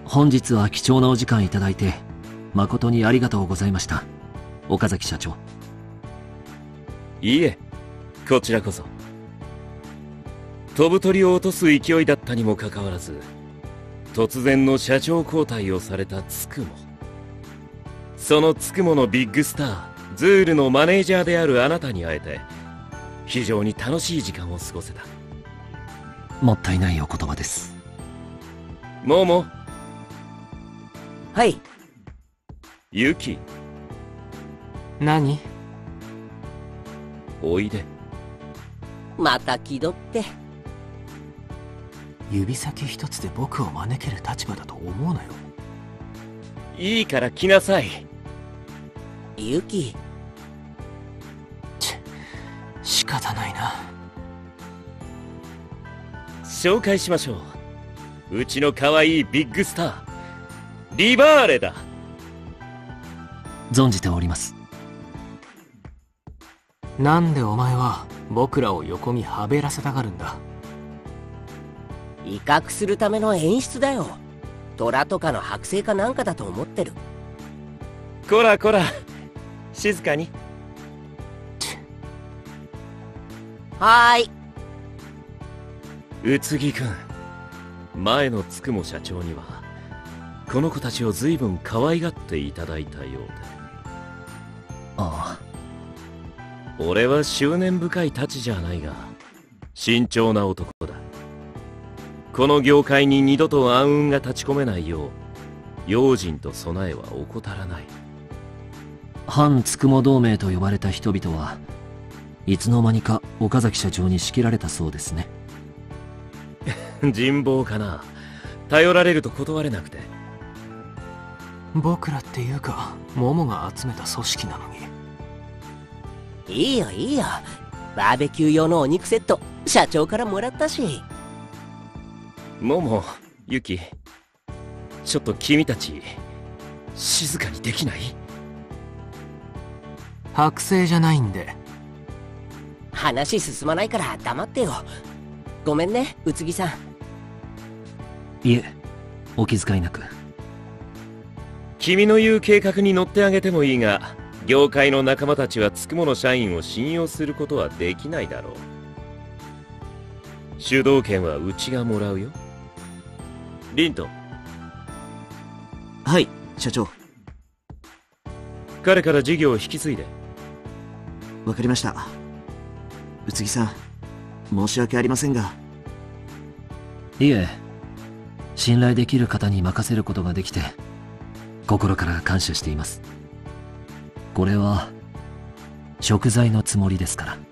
本日は貴重なお時間いただいて誠にありがとうございました、岡崎社長。 いいえ、こちらこそ。飛ぶ鳥を落とす勢いだったにもかかわらず、突然の社長交代をされたつくも、そのつくものビッグスターズールのマネージャーであるあなたに会えて、非常に楽しい時間を過ごせた。 もったいないお言葉です。 モモ。 はい。 ユキ。 何？ おいで。 また気取って。 指先一つで僕を招ける立場だと思うなよ。 いいから来なさい。 ユキ。 仕方ないな。 紹介しましょう。うちの可愛いビッグスター、リバーレだ。 存じております。 なんでお前は僕らを横にはべらせたがるんだ？ 威嚇するための演出だよ。虎とかの剥製かなんかだと思ってる。 こらこら、静かに。 はーい。 宇津木君、前のつくも社長にはこの子たちを随分可愛がっていただいたようで。 ああ。 俺は執念深いたちじゃないが慎重な男だ。この業界に二度と暗雲が立ち込めないよう用心と備えは怠らない。 反つくも同盟と呼ばれた人々はいつの間にか岡崎社長に仕切られたそうですね。 人望かな。頼られると断れなくて。 僕らっていうかモモが集めた組織なのに。 いいよいいよ。バーベキュー用のお肉セット社長からもらったし。 モモ、ユキ、ちょっと君たち静かにできない？ 剥製じゃないんで。 話進まないから黙ってよ。ごめんね、宇津木さん。 いえ、お気遣いなく。 君の言う計画に乗ってあげてもいいが、業界の仲間たちはつくもの社員を信用することはできないだろう。主導権はうちがもらうよ。リント。 はい、社長。 彼から事業を引き継いで。 わかりました。宇津木さん、申し訳ありませんが。 いえ、信頼できる方に任せることができて心から感謝しています。これは贖罪のつもりですから。